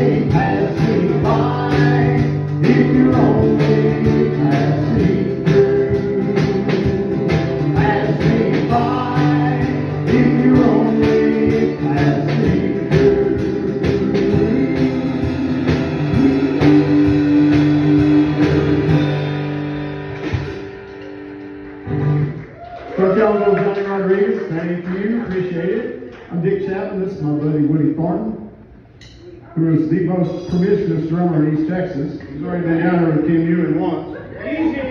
pass me by. If you only pass me through. Pass me by. If you only pass me through. First y'all go Johnny Rodriguez, thank you, appreciate it. I'm Dick Chapman, this is my buddy Woodie Thornton, who is the most promiscuous drummer in East Texas. He's already been down there with Kim Ewing once.